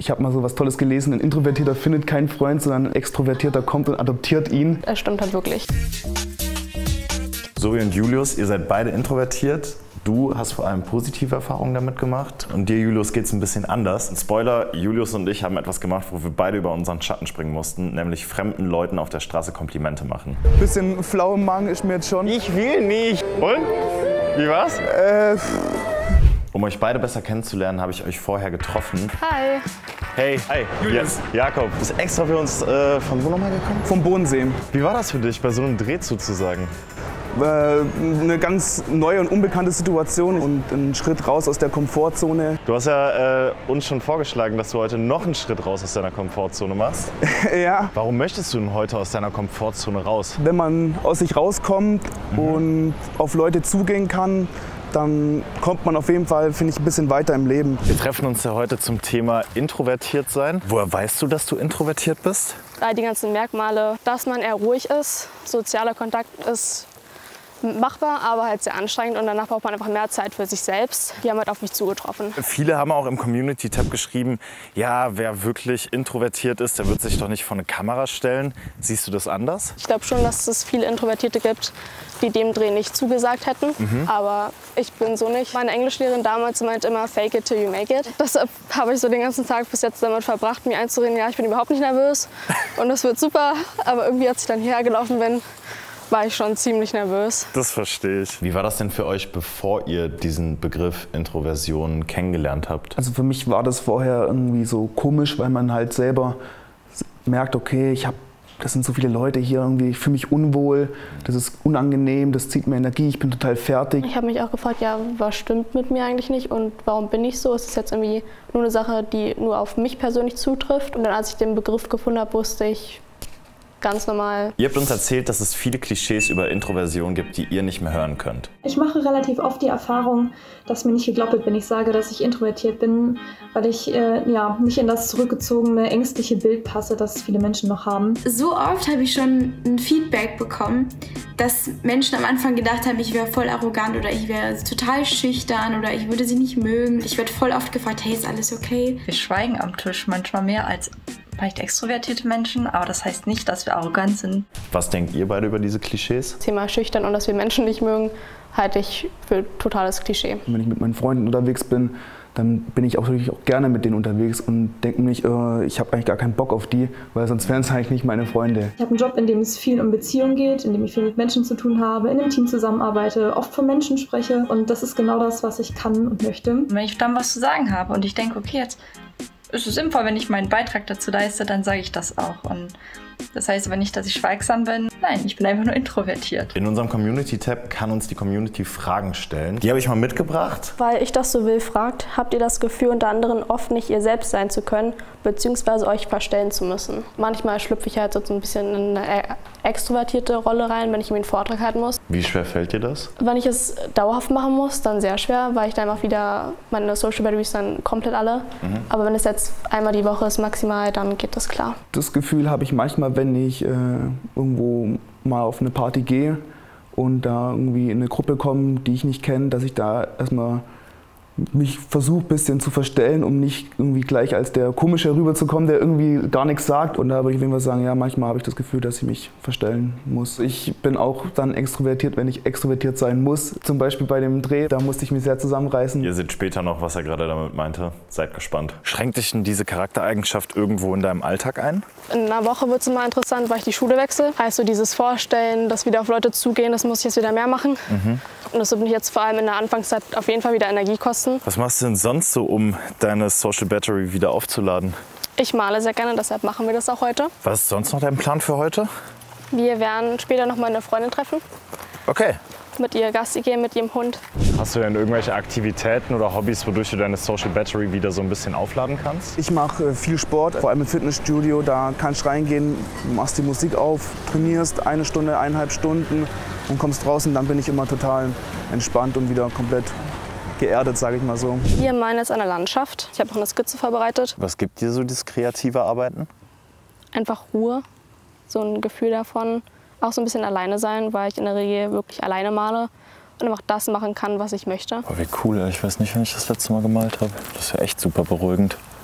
Ich habe mal so was Tolles gelesen, ein Introvertierter findet keinen Freund, sondern ein Extrovertierter kommt und adoptiert ihn. Das stimmt halt wirklich. Zoe und Julius, ihr seid beide introvertiert. Du hast vor allem positive Erfahrungen damit gemacht und dir, Julius, geht es ein bisschen anders. Ein Spoiler, Julius und ich haben etwas gemacht, wo wir beide über unseren Schatten springen mussten, nämlich fremden Leuten auf der Straße Komplimente machen. Bisschen flau im Magen ist mir jetzt schon. Ich will nicht. Und? Wie war's? Um euch beide besser kennenzulernen, habe ich euch vorher getroffen. Hi. Hey, hi, Julius. Jakob, du bist extra für uns von wo nochmal gekommen? Vom Bodensee. Wie war das für dich, bei so einem Dreh zuzusagen? Eine ganz neue und unbekannte Situation und ein Schritt raus aus der Komfortzone. Du hast ja uns schon vorgeschlagen, dass du heute noch einen Schritt raus aus deiner Komfortzone machst. Ja. Warum möchtest du denn heute aus deiner Komfortzone raus? Wenn man aus sich rauskommt und auf Leute zugehen kann, dann kommt man auf jeden Fall, finde ich, ein bisschen weiter im Leben. Wir treffen uns ja heute zum Thema introvertiert sein. Woher weißt du, dass du introvertiert bist? Die ganzen Merkmale, dass man eher ruhig ist, sozialer Kontakt ist machbar, aber halt sehr anstrengend und danach braucht man einfach mehr Zeit für sich selbst. Die haben halt auf mich zugetroffen. Viele haben auch im Community-Tab geschrieben, ja, wer wirklich introvertiert ist, der wird sich doch nicht vor eine Kamera stellen. Siehst du das anders? Ich glaube schon, dass es viele Introvertierte gibt, die dem Dreh nicht zugesagt hätten, aber ich bin so nicht. Meine Englischlehrerin damals meinte immer, fake it till you make it. Deshalb habe ich so den ganzen Tag bis jetzt damit verbracht, mir einzureden, ja, ich bin überhaupt nicht nervös und das wird super, aber irgendwie, als ich dann hierher gelaufen bin, war ich schon ziemlich nervös. Das verstehe ich. Wie war das denn für euch, bevor ihr diesen Begriff Introversion kennengelernt habt? Also für mich war das vorher irgendwie so komisch, weil man halt selber merkt, okay, das sind so viele Leute hier irgendwie, ich fühle mich unwohl, das ist unangenehm, das zieht mir Energie, ich bin total fertig. Ich habe mich auch gefragt, ja, was stimmt mit mir eigentlich nicht und warum bin ich so? Ist es jetzt irgendwie nur eine Sache, die nur auf mich persönlich zutrifft? Und dann, als ich den Begriff gefunden habe, wusste ich, ganz normal. Ihr habt uns erzählt, dass es viele Klischees über Introversion gibt, die ihr nicht mehr hören könnt. Ich mache relativ oft die Erfahrung, dass mir nicht geglaubt wird, wenn ich sage, dass ich introvertiert bin, weil ich nicht in das zurückgezogene, ängstliche Bild passe, das viele Menschen noch haben. So oft habe ich schon ein Feedback bekommen, dass Menschen am Anfang gedacht haben, ich wäre voll arrogant oder ich wäre total schüchtern oder ich würde sie nicht mögen. Ich werde voll oft gefragt, hey, ist alles okay? Wir schweigen am Tisch manchmal mehr als vielleicht extrovertierte Menschen, aber das heißt nicht, dass wir arrogant sind. Was denkt ihr beide über diese Klischees? Thema schüchtern und dass wir Menschen nicht mögen, halte ich für totales Klischee. Wenn ich mit meinen Freunden unterwegs bin, dann bin ich auch natürlich auch gerne mit denen unterwegs und denke mir nicht, ich habe eigentlich gar keinen Bock auf die, weil sonst wären es eigentlich nicht meine Freunde. Ich habe einen Job, in dem es viel um Beziehungen geht, in dem ich viel mit Menschen zu tun habe, in einem Team zusammenarbeite, oft von Menschen spreche und das ist genau das, was ich kann und möchte. Und wenn ich dann was zu sagen habe und ich denke, okay, jetzt ist es sinnvoll, wenn ich meinen Beitrag dazu leiste, dann sage ich das auch. Und das heißt aber nicht, dass ich schweigsam bin. Nein, ich bin einfach nur introvertiert. In unserem Community-Tab kann uns die Community Fragen stellen. Die habe ich mal mitgebracht. Weil ich das so will, fragt, habt ihr das Gefühl, unter anderem oft nicht ihr selbst sein zu können, beziehungsweise euch verstellen zu müssen? Manchmal schlüpfe ich halt so ein bisschen in eine extrovertierte Rolle rein, wenn ich mir einen Vortrag halten muss. Wie schwer fällt dir das? Wenn ich es dauerhaft machen muss, dann sehr schwer, weil ich dann einfach wieder, meine Social Batteries dann komplett alle. Aber wenn es jetzt einmal die Woche ist maximal, dann geht das klar. Das Gefühl habe ich manchmal, wenn ich irgendwo mal auf eine Party gehe und da irgendwie in eine Gruppe komme, die ich nicht kenne, dass ich da erstmal mich versuche ein bisschen zu verstellen, um nicht irgendwie gleich als der Komische rüberzukommen, der irgendwie gar nichts sagt. Und da würde ich auf jeden Fall sagen, ja, manchmal habe ich das Gefühl, dass ich mich verstellen muss. Ich bin auch dann extrovertiert, wenn ich extrovertiert sein muss. Zum Beispiel bei dem Dreh, da musste ich mich sehr zusammenreißen. Ihr seht später noch, was er gerade damit meinte. Seid gespannt. Schränkt dich denn diese Charaktereigenschaft irgendwo in deinem Alltag ein? In einer Woche wird es immer interessant, weil ich die Schule wechsle. Heißt so dieses Vorstellen, dass wieder auf Leute zugehen, das muss ich jetzt wieder mehr machen. Und das wird mich jetzt vor allem in der Anfangszeit auf jeden Fall wieder Energie kosten. Was machst du denn sonst so, um deine Social Battery wieder aufzuladen? Ich male sehr gerne, deshalb machen wir das auch heute. Was ist sonst noch dein Plan für heute? Wir werden später noch mal eine Freundin treffen. Okay. Mit ihr Gassi gehen, mit ihrem Hund. Hast du denn irgendwelche Aktivitäten oder Hobbys, wodurch du deine Social Battery wieder so ein bisschen aufladen kannst? Ich mache viel Sport, vor allem im Fitnessstudio. Da kannst du reingehen, machst die Musik auf, trainierst 1 Stunde, 1,5 Stunden und kommst draußen. Dann bin ich immer total entspannt und wieder komplett geerdet, sage ich mal so. Wir malen jetzt eine Landschaft. Ich habe noch eine Skizze vorbereitet. Was gibt dir so das kreative Arbeiten? Einfach Ruhe, so ein Gefühl davon. Auch so ein bisschen alleine sein, weil ich in der Regel wirklich alleine male und einfach das machen kann, was ich möchte. Oh, wie cool. Ich weiß nicht, wann ich das letzte Mal gemalt habe. Das ist ja echt super beruhigend.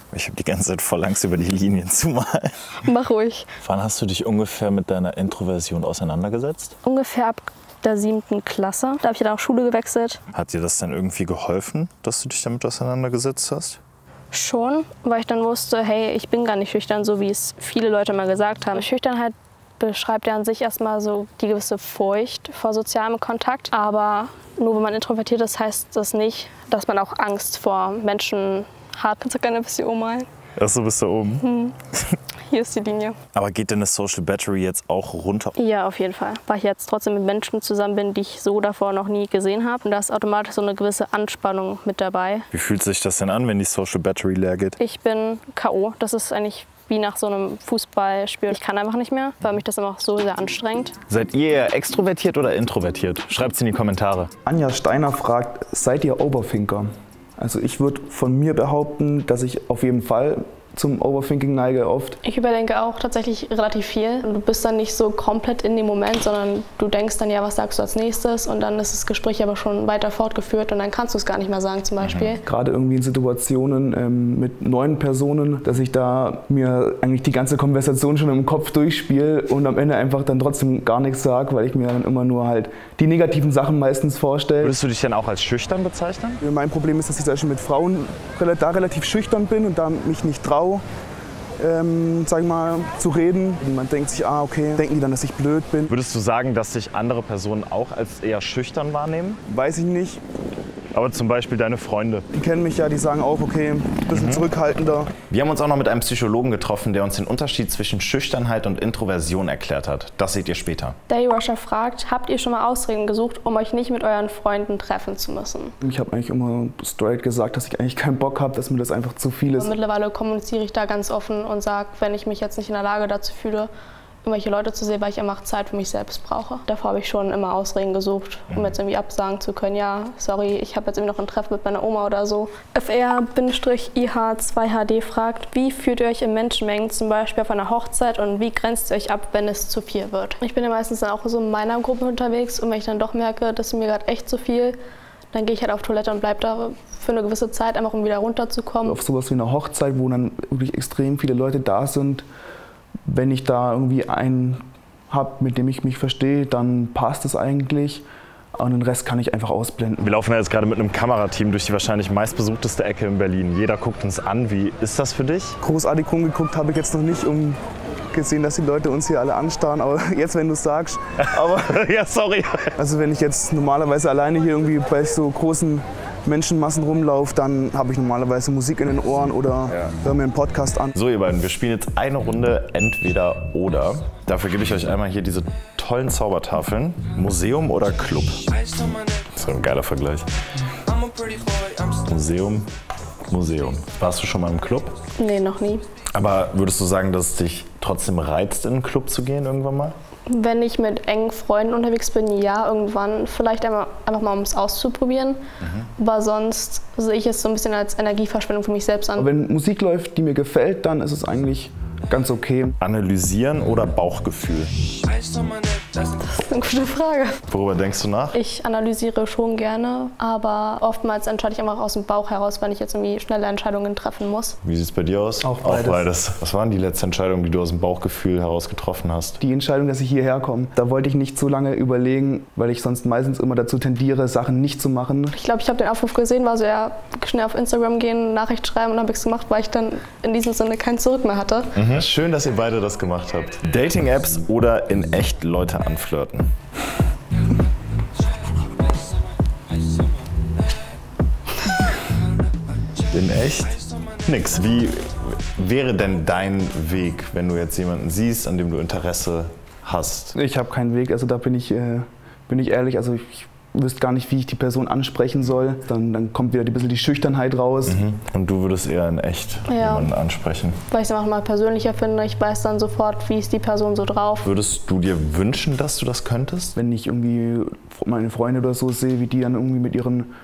Ich habe die ganze Zeit voll Angst, über die Linien zu malen. Mach ruhig. Wann hast du dich ungefähr mit deiner Introversion auseinandergesetzt? Ungefähr ab der 7. Klasse. Da habe ich dann auch Schule gewechselt. Hat dir das dann irgendwie geholfen, dass du dich damit auseinandergesetzt hast? Schon, weil ich dann wusste, hey, ich bin gar nicht schüchtern, so wie es viele Leute mal gesagt haben. Schüchternheit beschreibt ja an sich erstmal so die gewisse Furcht vor sozialem Kontakt. Aber nur wenn man introvertiert ist, heißt das nicht, dass man auch Angst vor Menschen hat. Kannst du gerne ein bisschen ummalen? Achso, bist du oben. Hier ist die Linie. Aber geht deine Social Battery jetzt auch runter? Ja, auf jeden Fall. Weil ich jetzt trotzdem mit Menschen zusammen bin, die ich so davor noch nie gesehen habe. Und da ist automatisch so eine gewisse Anspannung mit dabei. Wie fühlt sich das denn an, wenn die Social Battery leer geht? Ich bin K.O. Das ist eigentlich wie nach so einem Fußballspiel. Ich kann einfach nicht mehr, weil mich das immer so sehr anstrengt. Seid ihr eher extrovertiert oder introvertiert? Schreibt es in die Kommentare. Anja Steiner fragt, seid ihr Overthinker? Also ich würde von mir behaupten, dass ich auf jeden Fall zum Overthinking neige oft. Ich überdenke auch tatsächlich relativ viel. Du bist dann nicht so komplett in dem Moment, sondern du denkst dann, ja, was sagst du als nächstes? Und dann ist das Gespräch aber schon weiter fortgeführt und dann kannst du es gar nicht mehr sagen zum Beispiel. Gerade irgendwie in Situationen mit neuen Personen, dass ich da mir eigentlich die ganze Konversation schon im Kopf durchspiele und am Ende einfach dann trotzdem gar nichts sage, weil ich mir dann immer nur halt die negativen Sachen meistens vorstelle. Würdest du dich denn auch als schüchtern bezeichnen? Mein Problem ist, dass ich zum Beispiel mit Frauen da relativ schüchtern bin und da mich nicht traue, sag ich mal, zu reden. Und man denkt sich, okay, denken die dann, dass ich blöd bin? Würdest du sagen, dass sich andere Personen auch als eher schüchtern wahrnehmen? Weiß ich nicht. Aber zum Beispiel deine Freunde. Die kennen mich ja, die sagen auch, okay, ein bisschen zurückhaltender. Wir haben uns auch noch mit einem Psychologen getroffen, der uns den Unterschied zwischen Schüchternheit und Introversion erklärt hat. Das seht ihr später. Dayrusher fragt, habt ihr schon mal Ausreden gesucht, um euch nicht mit euren Freunden treffen zu müssen? Ich habe eigentlich immer straight gesagt, dass ich eigentlich keinen Bock habe, dass mir das einfach zu viel ist. Mittlerweile kommuniziere ich da ganz offen und sage, wenn ich mich jetzt nicht in der Lage dazu fühle, irgendwelche Leute zu sehen, weil ich einfach Zeit für mich selbst brauche. Davor habe ich schon immer Ausreden gesucht, um jetzt irgendwie absagen zu können. Ja, sorry, ich habe jetzt irgendwie noch ein Treffen mit meiner Oma oder so. FR-IH2HD fragt, wie fühlt ihr euch in Menschenmengen, zum Beispiel auf einer Hochzeit, und wie grenzt ihr euch ab, wenn es zu viel wird? Ich bin ja meistens dann auch so in meiner Gruppe unterwegs und wenn ich dann doch merke, das ist mir gerade echt zu viel, dann gehe ich halt auf Toilette und bleibe da für eine gewisse Zeit, einfach um wieder runterzukommen. Auf sowas wie eine Hochzeit, wo dann wirklich extrem viele Leute da sind, wenn ich da irgendwie einen habe, mit dem ich mich verstehe, dann passt es eigentlich. Und den Rest kann ich einfach ausblenden. Wir laufen ja jetzt gerade mit einem Kamerateam durch die wahrscheinlich meistbesuchteste Ecke in Berlin. Jeder guckt uns an. Wie ist das für dich? Großartig rumgeguckt habe ich jetzt noch nicht, um gesehen, dass die Leute uns hier alle anstarren. Aber jetzt, wenn du es sagst. Aber ja, sorry. Also wenn ich jetzt normalerweise alleine hier irgendwie bei so großen Menschenmassen rumlaufe, dann habe ich normalerweise Musik in den Ohren oder höre mir einen Podcast an. So ihr beiden, wir spielen jetzt eine Runde Entweder oder. Dafür gebe ich euch einmal hier diese tollen Zaubertafeln. Museum oder Club? Das ist ein geiler Vergleich. Museum, Museum. Warst du schon mal im Club? Nee, noch nie. Aber würdest du sagen, dass es dich trotzdem reizt, in einen Club zu gehen irgendwann mal? Wenn ich mit engen Freunden unterwegs bin, ja, irgendwann vielleicht einfach mal, um es auszuprobieren. Aber sonst sehe ich es so ein bisschen als Energieverschwendung für mich selbst an. Wenn Musik läuft, die mir gefällt, dann ist es eigentlich ganz okay. Analysieren oder Bauchgefühl? Das ist eine gute Frage. Worüber denkst du nach? Ich analysiere schon gerne, aber oftmals entscheide ich einfach aus dem Bauch heraus, wenn ich jetzt irgendwie schnelle Entscheidungen treffen muss. Wie sieht es bei dir aus? Auch beides. Was waren die letzten Entscheidungen, die du aus dem Bauchgefühl heraus getroffen hast? Die Entscheidung, dass ich hierher komme, da wollte ich nicht so lange überlegen, weil ich sonst meistens immer dazu tendiere, Sachen nicht zu machen. Ich glaube, ich habe den Aufruf gesehen, war so ja schnell auf Instagram gehen, Nachricht schreiben, und habe ich es gemacht, weil ich dann in diesem Sinne kein Zurück mehr hatte. Schön, dass ihr beide das gemacht habt. Dating-Apps oder in echt Leute anflirten? In echt? Nix. Wie wäre denn dein Weg, wenn du jetzt jemanden siehst, an dem du Interesse hast? Ich habe keinen Weg, also da bin ich ehrlich, also ich wüsste gar nicht, wie ich die Person ansprechen soll. Dann kommt wieder ein bisschen die Schüchternheit raus. Und du würdest eher in echt jemanden ansprechen? Weil ich es einfach mal persönlicher finde. Ich weiß dann sofort, wie ist die Person so drauf. Würdest du dir wünschen, dass du das könntest? Wenn ich irgendwie meine Freunde oder so sehe, wie die dann irgendwie mit ihren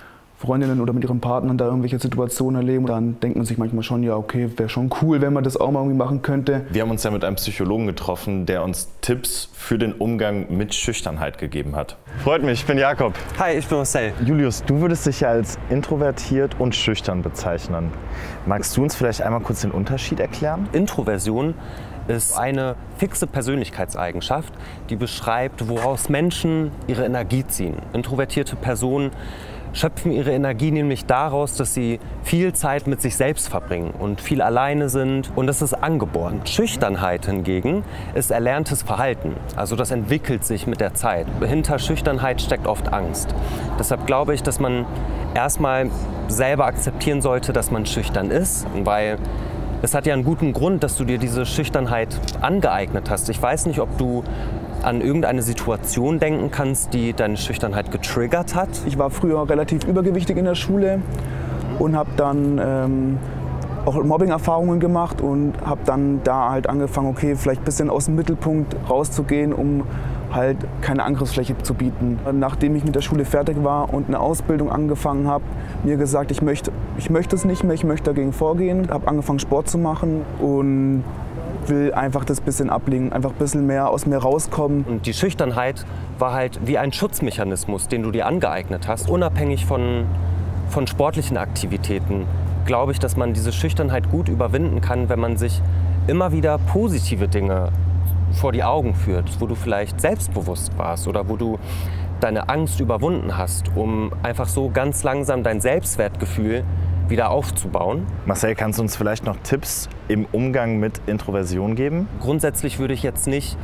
Freundinnen oder mit ihren Partnern da irgendwelche Situationen erleben. Dann denkt man sich manchmal schon, ja okay, wäre schon cool, wenn man das auch mal irgendwie machen könnte. Wir haben uns ja mit einem Psychologen getroffen, der uns Tipps für den Umgang mit Schüchternheit gegeben hat. Freut mich, ich bin Jakob. Hi, ich bin Marcel. Julius, du würdest dich ja als introvertiert und schüchtern bezeichnen. Magst du uns vielleicht einmal kurz den Unterschied erklären? Introversion ist eine fixe Persönlichkeitseigenschaft, die beschreibt, woraus Menschen ihre Energie ziehen. Introvertierte Personen schöpfen ihre Energie nämlich daraus, dass sie viel Zeit mit sich selbst verbringen und viel alleine sind, und das ist angeboren. Schüchternheit hingegen ist erlerntes Verhalten, also das entwickelt sich mit der Zeit. Hinter Schüchternheit steckt oft Angst. Deshalb glaube ich, dass man erstmal selber akzeptieren sollte, dass man schüchtern ist, weil es hat ja einen guten Grund, dass du dir diese Schüchternheit angeeignet hast. Ich weiß nicht, ob du an irgendeine Situation denken kannst, die deine Schüchternheit getriggert hat. Ich war früher relativ übergewichtig in der Schule und habe dann auch Mobbing-Erfahrungen gemacht und habe dann da halt angefangen, okay, vielleicht ein bisschen aus dem Mittelpunkt rauszugehen, um halt keine Angriffsfläche zu bieten. Nachdem ich mit der Schule fertig war und eine Ausbildung angefangen habe, mir gesagt, ich möchte es nicht mehr, ich möchte dagegen vorgehen. Habe angefangen, Sport zu machen und will einfach das bisschen ablegen, einfach ein bisschen mehr aus mir rauskommen. Und die Schüchternheit war halt wie ein Schutzmechanismus, den du dir angeeignet hast. Unabhängig von sportlichen Aktivitäten glaube ich, dass man diese Schüchternheit gut überwinden kann, wenn man sich immer wieder positive Dinge vor die Augen führt, wo du vielleicht selbstbewusst warst oder wo du deine Angst überwunden hast, um einfach so ganz langsam dein Selbstwertgefühl wieder aufzubauen. Marcel, kannst du uns vielleicht noch Tipps im Umgang mit Introversion geben? Grundsätzlich würde ich jetzt nicht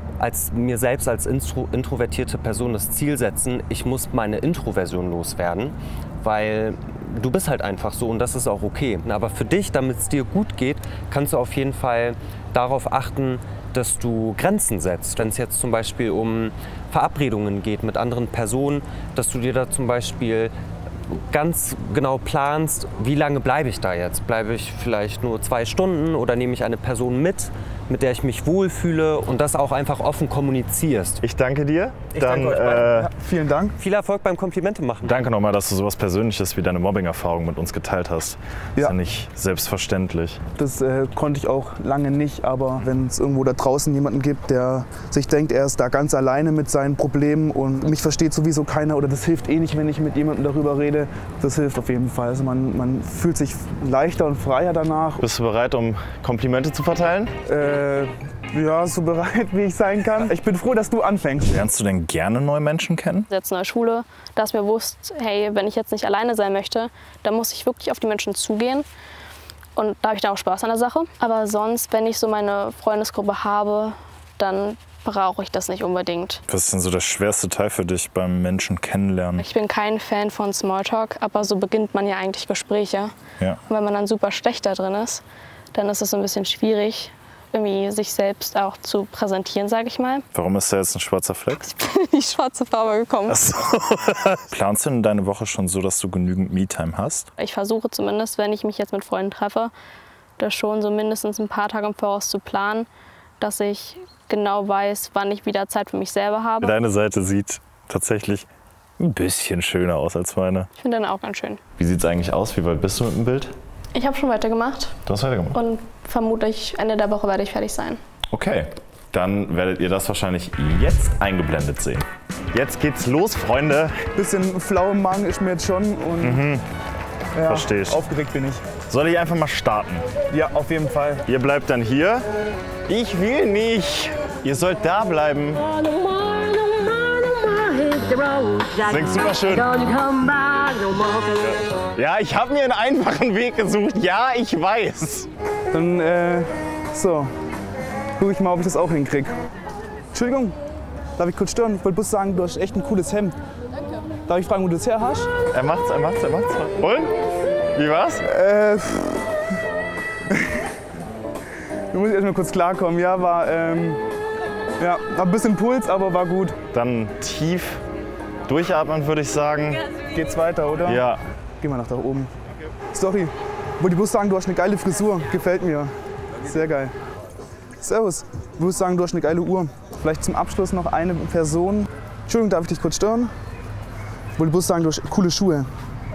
mir selbst als introvertierte Person das Ziel setzen, ich muss meine Introversion loswerden, weil du bist halt einfach so und das ist auch okay. Aber für dich, damit es dir gut geht, kannst du auf jeden Fall darauf achten, dass du Grenzen setzt. Wenn es jetzt zum Beispiel um Verabredungen geht mit anderen Personen, dass du dir da zum Beispiel ganz genau planst, wie lange bleibe ich da jetzt? Bleibe ich vielleicht nur 2 Stunden oder nehme ich eine Person mit der ich mich wohlfühle, und das auch einfach offen kommunizierst. Ich danke dir. Danke euch beiden. Ja, vielen Dank. Viel Erfolg beim Komplimente machen. Danke nochmal, dass du sowas Persönliches wie deine Mobbing-Erfahrung mit uns geteilt hast. Ja. Ist ja nicht selbstverständlich. Das konnte ich auch lange nicht, aber wenn es irgendwo da draußen jemanden gibt, der sich denkt, er ist da ganz alleine mit seinen Problemen und mich versteht sowieso keiner oder das hilft eh nicht, wenn ich mit jemandem darüber rede, das hilft auf jeden Fall. Also man fühlt sich leichter und freier danach. Bist du bereit, um Komplimente zu verteilen? Ja, so bereit, wie ich sein kann. Ich bin froh, dass du anfängst. Lernst du denn gerne neue Menschen kennen? Jetzt in der Schule, da ist mir bewusst, hey, wenn ich jetzt nicht alleine sein möchte, dann muss ich wirklich auf die Menschen zugehen. Und da habe ich dann auch Spaß an der Sache. Aber sonst, wenn ich so meine Freundesgruppe habe, dann brauche ich das nicht unbedingt. Was ist denn so der schwerste Teil für dich beim Menschen kennenlernen? Ich bin kein Fan von Smalltalk, aber so beginnt man ja eigentlich Gespräche. Ja. Und wenn man dann super schlecht da drin ist, dann ist es so ein bisschen schwierig, irgendwie sich selbst auch zu präsentieren, sage ich mal. Warum ist da jetzt ein schwarzer Fleck? Ich bin in die schwarze Farbe gekommen. Ach so. Planst du denn deine Woche schon so, dass du genügend Me-Time hast? Ich versuche zumindest, wenn ich mich jetzt mit Freunden treffe, das schon so mindestens ein paar Tage im Voraus zu planen, dass ich genau weiß, wann ich wieder Zeit für mich selber habe. Deine Seite sieht tatsächlich ein bisschen schöner aus als meine. Ich finde den auch ganz schön. Wie sieht es eigentlich aus? Wie weit bist du mit dem Bild? Ich habe schon weitergemacht. Du hast weitergemacht? Und vermutlich Ende der Woche werde ich fertig sein. Okay, dann werdet ihr das wahrscheinlich jetzt eingeblendet sehen. Jetzt geht's los, Freunde. Bisschen flau im Magen ist mir jetzt schon und ja, Versteh ich. Aufgeregt bin ich. Soll ich einfach mal starten? Ja, auf jeden Fall. Ihr bleibt dann hier. Ich will nicht. Ihr sollt da bleiben. Singt super schön. Ja, ich habe mir einen einfachen Weg gesucht. Ja, ich weiß. Dann, so, gucke ich mal, ob ich das auch hinkriege. Entschuldigung, darf ich kurz stören? Ich wollte bloß sagen, du hast echt ein cooles Hemd. Danke. Darf ich fragen, wo du das her hast? Er macht's. Und? Wie war's? Du musst erst mal kurz klarkommen. Ja, war ein bisschen Puls, aber war gut. Dann tief durchatmen, würde ich sagen. Geht's weiter, oder? Ja. Geh mal nach da oben. Sorry, wollte ich bloß sagen, du hast eine geile Frisur. Gefällt mir. Sehr geil. Servus. Ich muss sagen, du hast eine geile Uhr. Vielleicht zum Abschluss noch eine Person. Entschuldigung, darf ich dich kurz stören? Ich wollte bloß sagen, du hast coole Schuhe.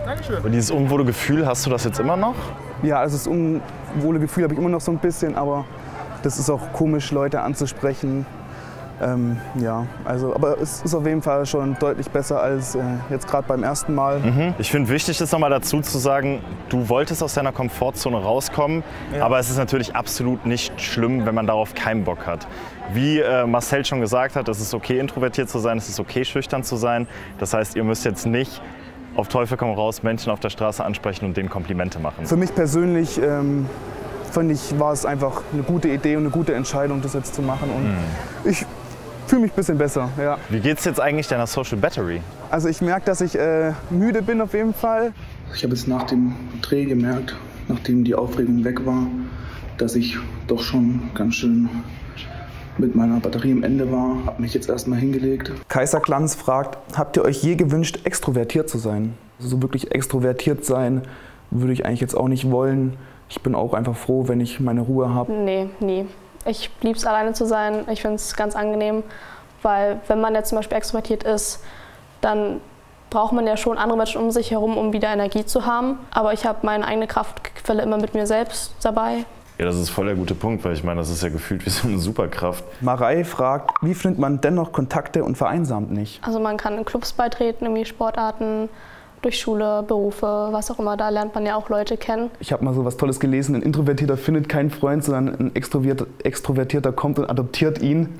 Dankeschön. Und dieses unwohle Gefühl, hast du das jetzt immer noch? Ja, also das unwohle Gefühl habe ich immer noch so ein bisschen, aber das ist auch komisch, Leute anzusprechen. Ja, also, aber es ist auf jeden Fall schon deutlich besser als jetzt gerade beim ersten Mal. Ich finde wichtig ist nochmal dazu zu sagen, du wolltest aus deiner Komfortzone rauskommen, aber es ist natürlich absolut nicht schlimm, wenn man darauf keinen Bock hat. Wie Marcel schon gesagt hat, es ist okay, introvertiert zu sein, es ist okay, schüchtern zu sein. Das heißt, ihr müsst jetzt nicht auf Teufel komm raus Menschen auf der Straße ansprechen und denen Komplimente machen. Für mich persönlich war es einfach eine gute Idee und eine gute Entscheidung, das jetzt zu machen. Und ich fühle mich ein bisschen besser, ja. Wie geht's jetzt eigentlich deiner Social Battery? Also ich merke, dass ich müde bin auf jeden Fall. Ich habe jetzt nach dem Dreh gemerkt, nachdem die Aufregung weg war, dass ich doch schon ganz schön mit meiner Batterie am Ende war. Habe mich jetzt erstmal hingelegt. Kaiser Glanz fragt, habt ihr euch je gewünscht, extrovertiert zu sein? Also so wirklich extrovertiert sein würde ich eigentlich jetzt auch nicht wollen. Ich bin auch einfach froh, wenn ich meine Ruhe habe. Nee, nie. Ich liebe es, alleine zu sein. Ich finde es ganz angenehm, weil wenn man jetzt zum Beispiel extrovertiert ist, dann braucht man ja schon andere Menschen um sich herum, um wieder Energie zu haben. Aber ich habe meine eigene Kraftquelle immer mit mir selbst dabei. Ja, das ist voll der gute Punkt, weil ich meine, das ist ja gefühlt wie so eine Superkraft. Marei fragt, wie findet man dennoch Kontakte und vereinsamt nicht? Also man kann in Clubs beitreten, irgendwie Sportarten, durch Schule, Berufe, was auch immer, da lernt man ja auch Leute kennen. Ich habe mal so was Tolles gelesen, ein Introvertierter findet keinen Freund, sondern ein Extrovertierter kommt und adoptiert ihn.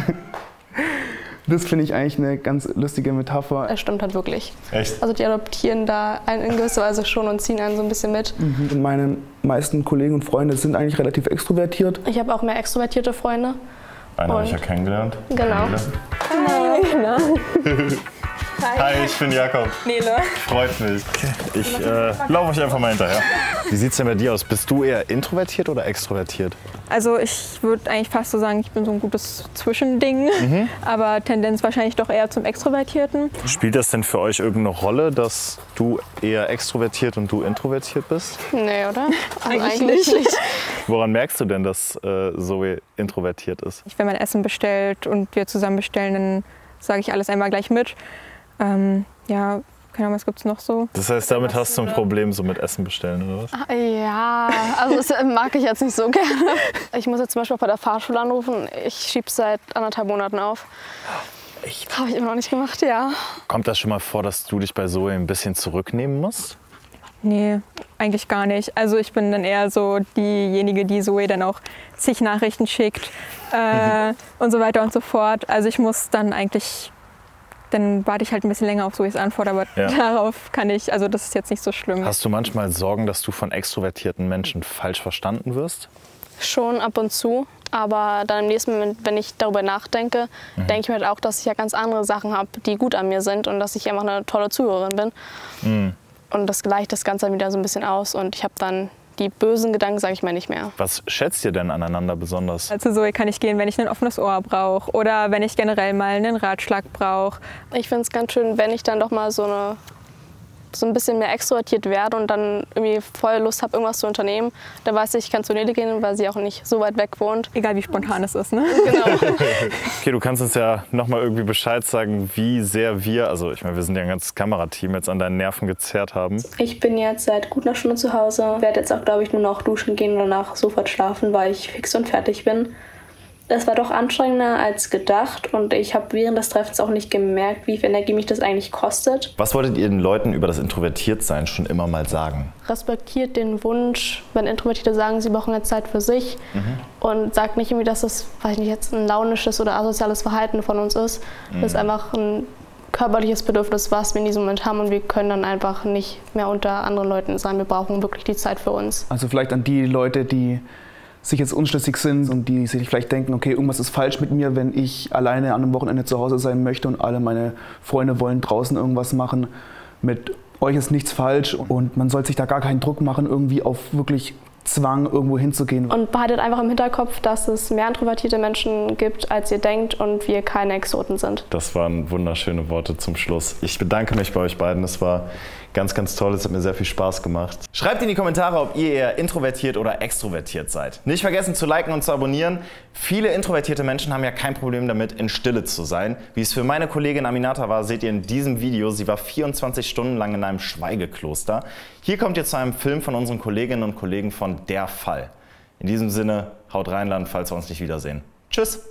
Das finde ich eigentlich eine ganz lustige Metapher. Das stimmt halt wirklich. Echt? Also die adoptieren da einen in gewisser Weise schon und ziehen einen so ein bisschen mit. Und meine meisten Kollegen und Freunde sind eigentlich relativ extrovertiert. Ich habe auch mehr extrovertierte Freunde. Einen habe ich ja kennengelernt. Genau. Hi, ich bin Jakob. Nele. Freut mich. Ich laufe euch einfach mal hinterher. Wie sieht es denn bei dir aus? Bist du eher introvertiert oder extrovertiert? Also ich würde eigentlich fast so sagen, ich bin so ein gutes Zwischending, aber Tendenz wahrscheinlich doch eher zum Extrovertierten. Spielt das denn für euch irgendeine Rolle, dass du eher extrovertiert und du introvertiert bist? Nee, oder? Also eigentlich nicht. Woran merkst du denn, dass Zoe introvertiert ist? Wenn man Essen bestellt und wir zusammen bestellen, dann sage ich alles einmal gleich mit. Ja, keine Ahnung, was gibt's noch so? Das heißt, damit hast du ein Problem so mit Essen bestellen, oder was? Ja, also das mag ich jetzt nicht so gerne. Ich muss jetzt zum Beispiel auch bei der Fahrschule anrufen. Ich schiebe es seit 1,5 Monaten auf. Echt? Habe ich immer noch nicht gemacht, ja. Kommt das schon mal vor, dass du dich bei Zoe ein bisschen zurücknehmen musst? Nee, eigentlich gar nicht. Also ich bin dann eher so diejenige, die Zoe dann auch zig Nachrichten schickt und so weiter und so fort. Also ich muss dann eigentlich... Dann warte ich halt ein bisschen länger auf Zoes Antwort, aber darauf kann ich, also das ist jetzt nicht so schlimm. Hast du manchmal Sorgen, dass du von extrovertierten Menschen falsch verstanden wirst? Schon ab und zu, aber dann im nächsten Moment, wenn ich darüber nachdenke, denke ich mir halt auch, dass ich ja ganz andere Sachen habe, die gut an mir sind und dass ich einfach eine tolle Zuhörerin bin. Und das gleicht das Ganze dann wieder so ein bisschen aus und ich habe dann die bösen Gedanken, sage ich mal, nicht mehr. Was schätzt ihr denn aneinander besonders? Zu Zoe kann ich gehen, wenn ich ein offenes Ohr brauche oder wenn ich generell mal einen Ratschlag brauche. Ich finde es ganz schön, wenn ich dann doch mal so ein bisschen mehr extrovertiert werde und dann irgendwie voll Lust habe, irgendwas zu unternehmen, dann weiß ich kann zu Nele gehen, weil sie auch nicht so weit weg wohnt. Egal wie spontan es ist, ne? Genau. Okay, du kannst uns ja nochmal irgendwie Bescheid sagen, wie sehr wir, also ich meine, wir sind ja ein ganzes Kamerateam, jetzt an deinen Nerven gezerrt haben. Ich bin jetzt seit gut einer Stunde zu Hause, werde jetzt auch, glaube ich, nur noch duschen gehen und danach sofort schlafen, weil ich fix und fertig bin. Das war doch anstrengender als gedacht und ich habe während des Treffens auch nicht gemerkt, wie viel Energie mich das eigentlich kostet. Was wolltet ihr den Leuten über das Introvertiertsein schon immer mal sagen? Respektiert den Wunsch, wenn Introvertierte sagen, sie brauchen jetzt Zeit für sich und sagt nicht irgendwie, dass das, weiß ich nicht, jetzt ein launisches oder asoziales Verhalten von uns ist. Das ist einfach ein körperliches Bedürfnis, was wir in diesem Moment haben und wir können dann einfach nicht mehr unter anderen Leuten sein. Wir brauchen wirklich die Zeit für uns. Also vielleicht an die Leute, die sich jetzt unschlüssig sind und die sich vielleicht denken, okay, irgendwas ist falsch mit mir, wenn ich alleine an einem Wochenende zu Hause sein möchte und alle meine Freunde wollen draußen irgendwas machen. Mit euch ist nichts falsch und man soll sich da gar keinen Druck machen, irgendwie auf wirklich Zwang, irgendwo hinzugehen. Und behaltet einfach im Hinterkopf, dass es mehr introvertierte Menschen gibt, als ihr denkt und wir keine Exoten sind. Das waren wunderschöne Worte zum Schluss. Ich bedanke mich bei euch beiden. Das war ganz, ganz toll. Es hat mir sehr viel Spaß gemacht. Schreibt in die Kommentare, ob ihr eher introvertiert oder extrovertiert seid. Nicht vergessen zu liken und zu abonnieren. Viele introvertierte Menschen haben ja kein Problem damit, in Stille zu sein. Wie es für meine Kollegin Aminata war, seht ihr in diesem Video. Sie war 24 Stunden lang in einem Schweigekloster. Hier kommt ihr zu einem Film von unseren Kolleginnen und Kollegen von Der Fall. In diesem Sinne, haut rein, falls wir uns nicht wiedersehen. Tschüss!